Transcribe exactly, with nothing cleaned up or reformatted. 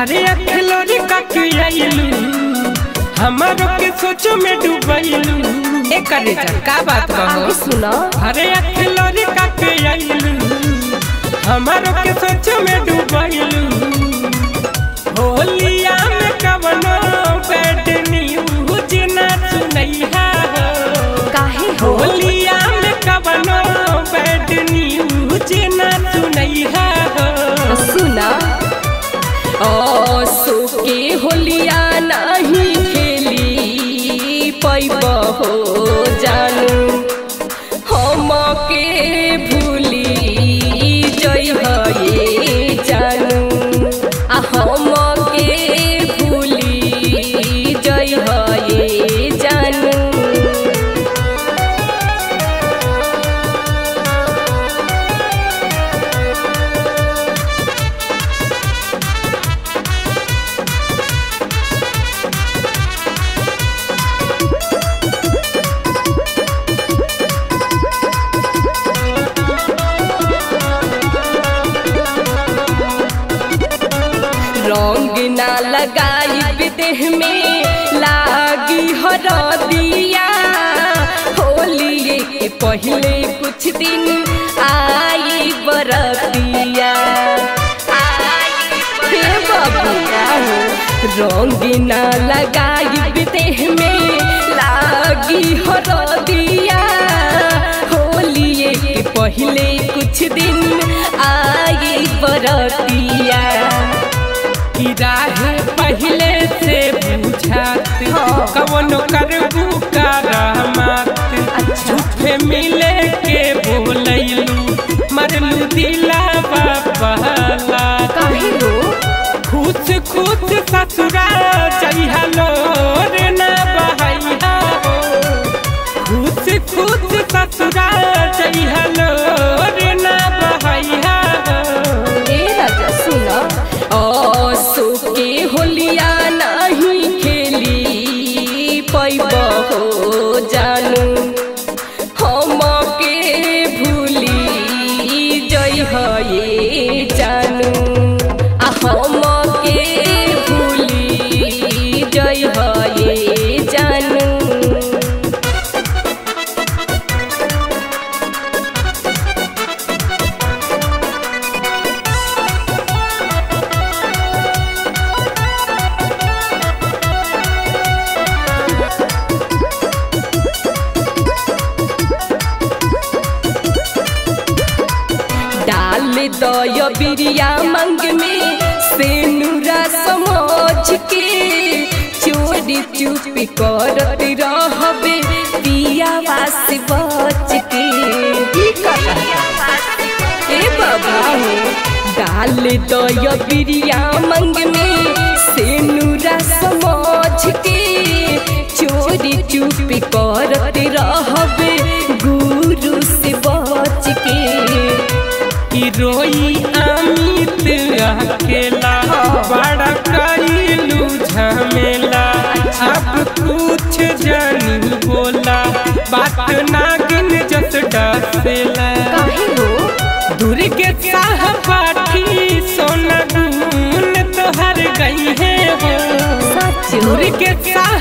हरे अखलोरी काके आइलू हमारो के सोचो में डूबैलू। एक करे जा का बात कहो सुनो। हरे अखलोरी काके आइलू हमारो के सोचो में डूबैलू। होलिया में कवनो बैड न्यूज ना सुनैहा काहे होलिया में कवनो बैड न्यूज ना सुनैहा सुना। ओ सुके होलिया नहीं खेली पैब हो जानू हम के भूली जई हे जानू आ हम के भूली जई हे जानू। रंग ना लगाई देह में लागी हरदिया होली के पहले कुछ दिन आई बरतिया हे बबुआ रंग ना लगाई देह में लागी हरदिया होली के पहले कुछ दिन आई बरतिया। राहे पहले से बुझात कवनो करबू का रहमत झूठे मिले के बोलैलू मरलू दिलावा पहला खुश खुश ससुरा चढ़लो रे ना बहैया खुश खुश ससुरा चढ़लो रे ना बहैया। ओ सुके होलिया नहीं खेली पैब हो जानू हम के भूली जई हे जानू आ हम के भूली जई हे जानू। डाल दय बिरिया मंग में सेनुरा समझ के चोरी चुपी करत रहबे पिया वास बच के। ए बाबा डाल दय बिरिया मंग में सेनुरा समझ के चोरी चुपी करत रहबे गुरु से बच के। रोई अमित अकेला बड़ा कइलू झमेला अब कुछ जानी बोला बात नागिन जस डसेला। दुर्गे साह पाठी सोना गुन तोहर गई है हो दुर्गे साह